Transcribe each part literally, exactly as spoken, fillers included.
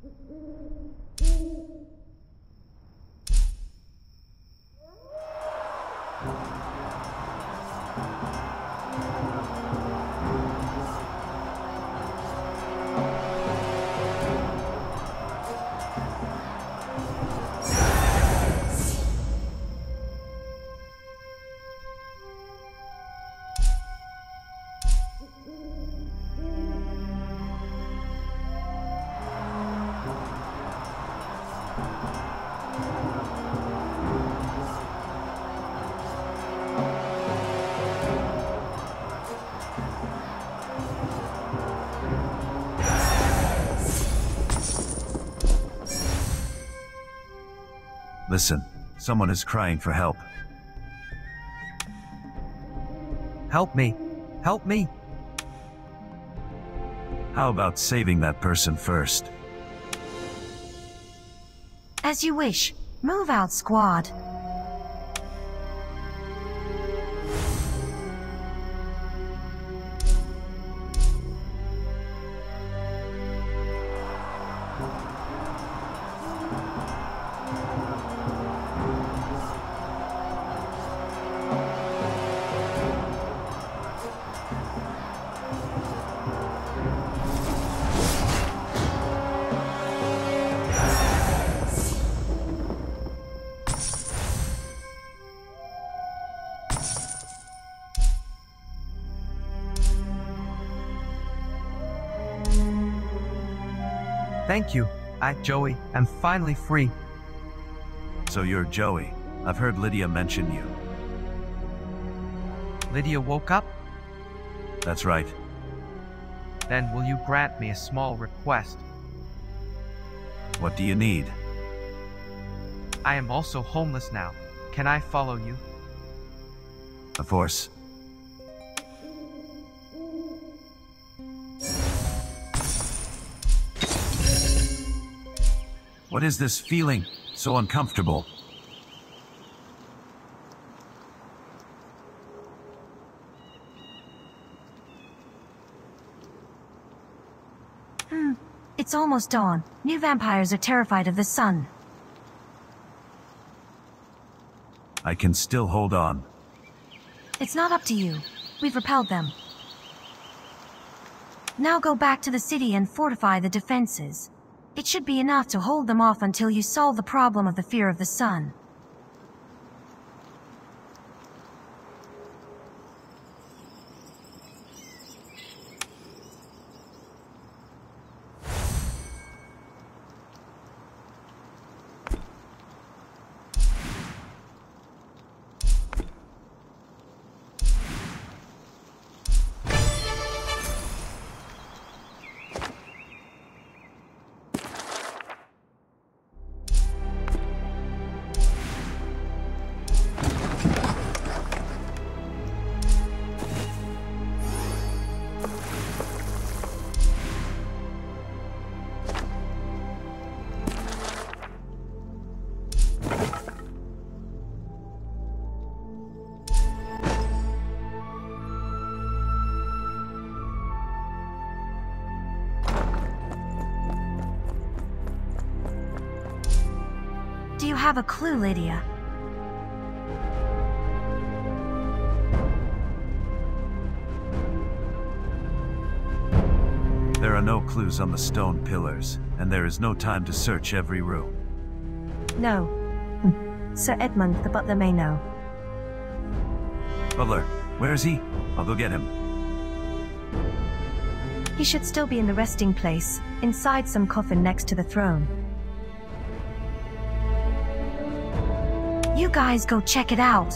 Listen, someone is crying for help. Help me! Help me! How about saving that person first? As you wish. Move out, squad. Thank you. I, Joey, am finally free. So you're Joey. I've heard Lydia mention you. Lydia woke up? That's right. Then will you grant me a small request? What do you need? I am also homeless now. Can I follow you? Of course. What is this feeling? So uncomfortable. Hmm. It's almost dawn. New vampires are terrified of the sun. I can still hold on. It's not up to you. We've repelled them. Now go back to the city and fortify the defenses. It should be enough to hold them off until you solve the problem of the fear of the sun. Do you have a clue, Lydia? There are no clues on the stone pillars, and there is no time to search every room. No. Sir Edmund, the butler, may know. Butler, where is he? I'll go get him. He should still be in the resting place, inside some coffin next to the throne. You guys go check it out.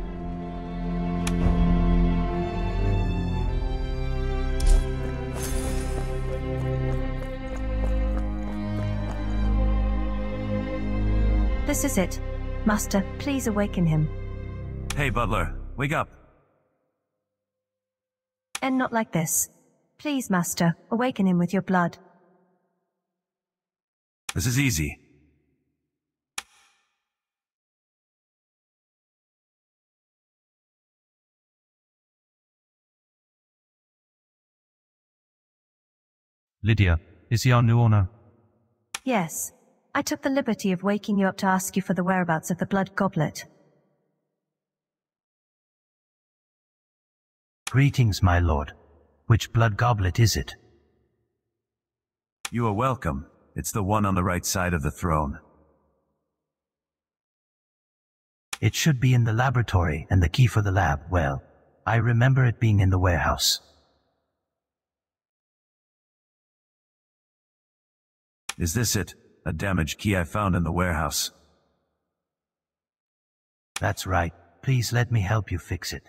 This is it. Master, please awaken him. Hey, Butler, wake up. And not like this. Please, Master, awaken him with your blood. This is easy. Lydia, is he our new owner? Yes. I took the liberty of waking you up to ask you for the whereabouts of the blood goblet. Greetings, my lord. Which blood goblet is it? You are welcome. It's the one on the right side of the throne. It should be in the laboratory, and the key for the lab, well, I remember it being in the warehouse. Is this it? A damaged key I found in the warehouse. That's right. Please let me help you fix it.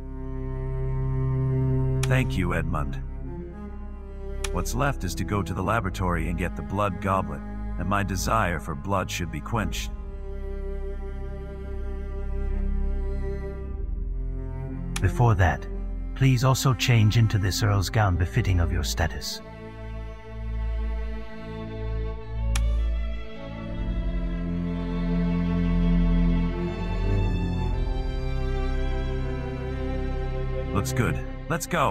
Thank you, Edmund. What's left is to go to the laboratory and get the blood goblet, and my desire for blood should be quenched. Before that, please also change into this Earl's gown befitting of your status. Looks good. Let's go.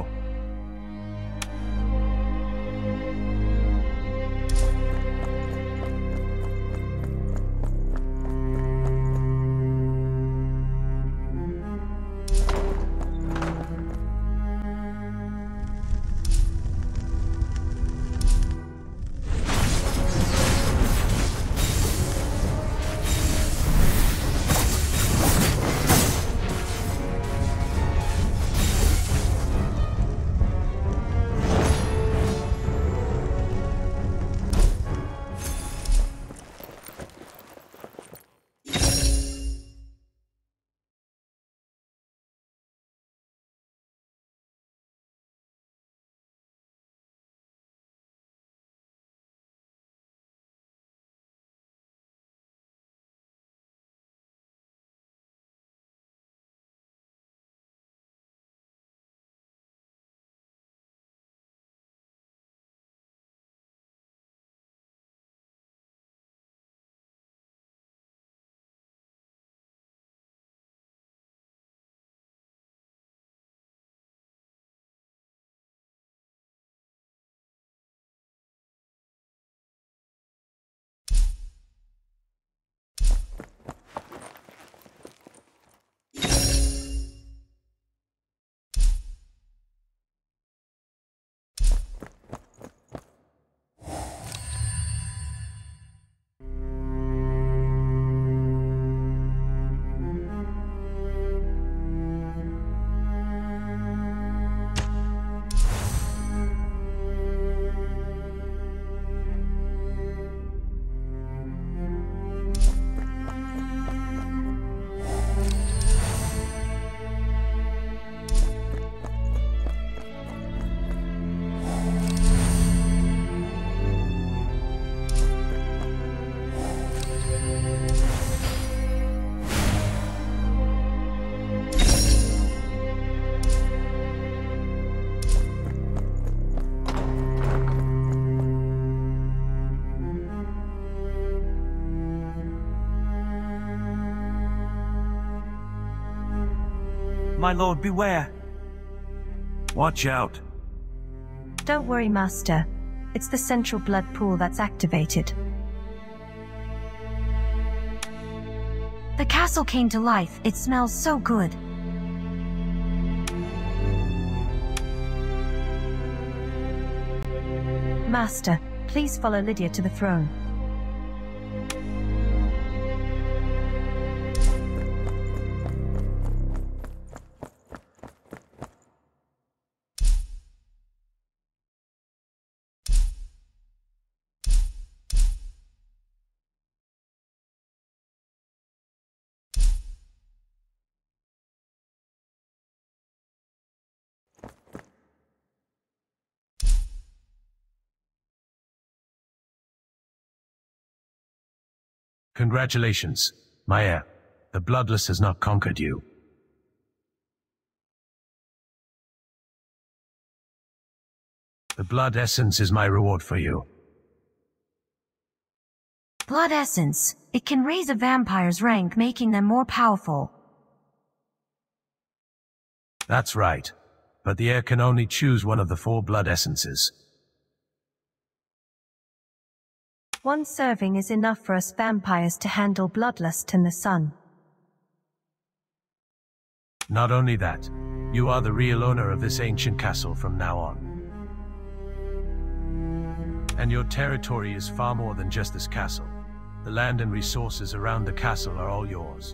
My lord, beware! Watch out! Don't worry, Master. It's the central blood pool that's activated. The castle came to life. It smells so good. Master, please follow Lydia to the throne. Congratulations, my heir. The Bloodless has not conquered you. The Blood Essence is my reward for you. Blood Essence. It can raise a vampire's rank, making them more powerful. That's right. But the heir can only choose one of the four Blood Essences. One serving is enough for us vampires to handle bloodlust in the sun. Not only that, you are the real owner of this ancient castle from now on. And your territory is far more than just this castle. The land and resources around the castle are all yours.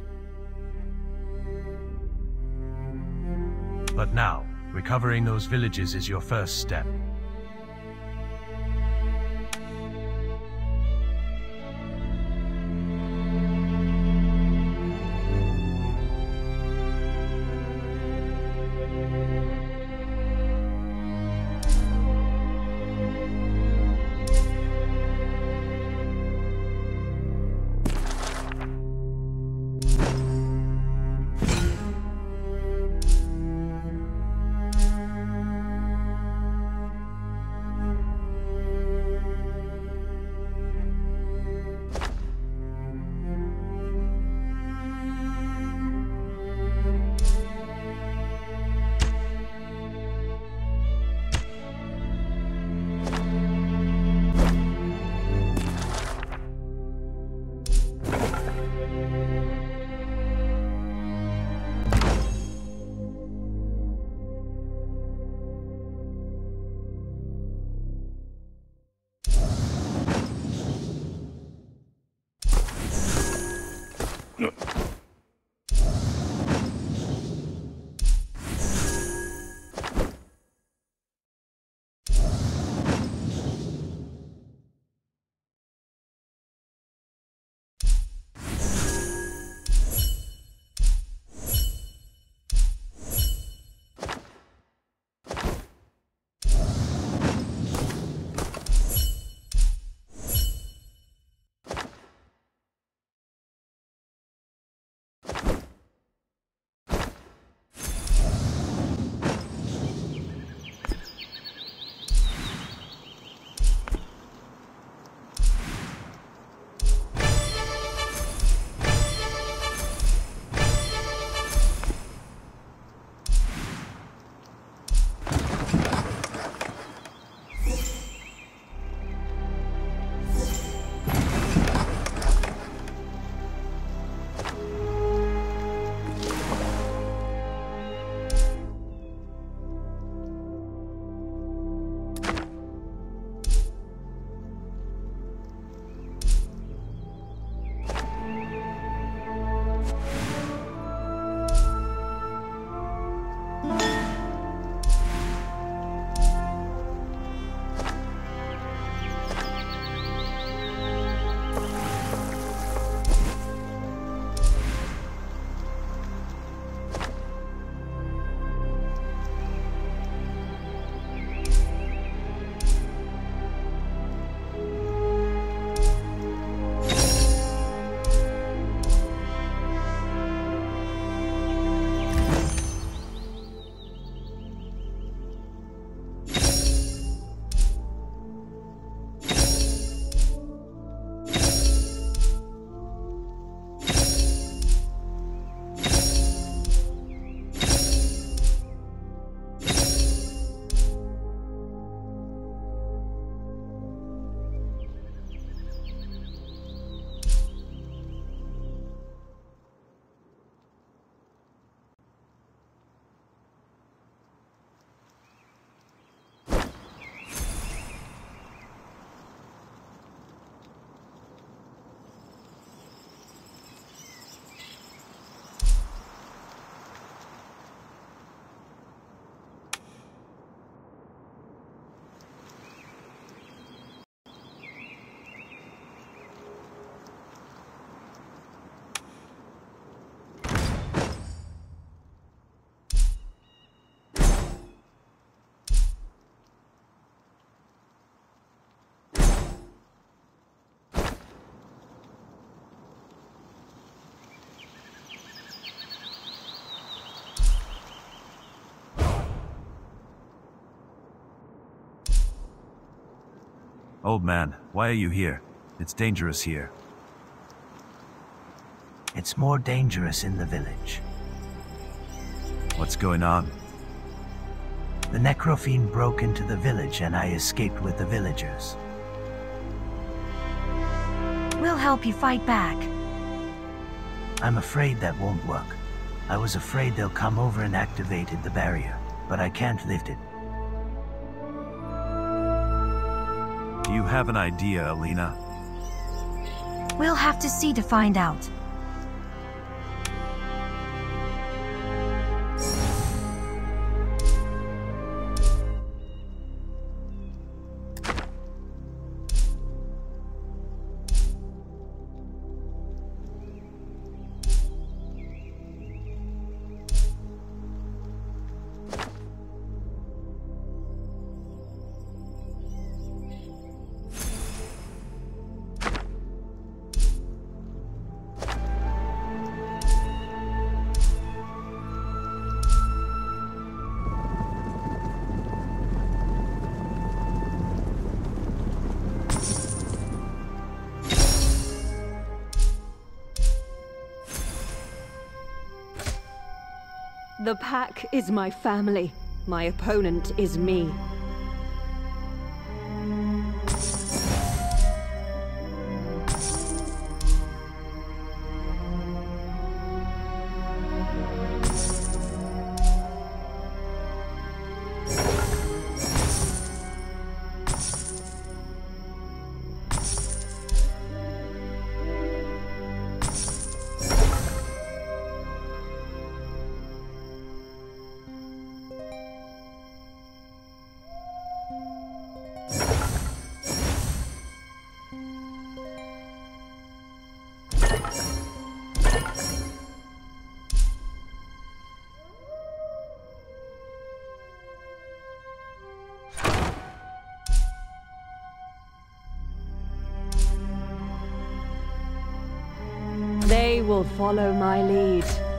But now, recovering those villages is your first step. Old man, why are you here? It's dangerous here. It's more dangerous in the village. What's going on? The necrofiend broke into the village and I escaped with the villagers. We'll help you fight back. I'm afraid that won't work. I was afraid they'll come over and activated the barrier, but I can't lift it. Do you have an idea, Alina? We'll have to see to find out. The pack is my family. My opponent is me. They will follow my lead.